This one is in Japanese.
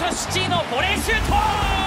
シュシティのボレーシュート。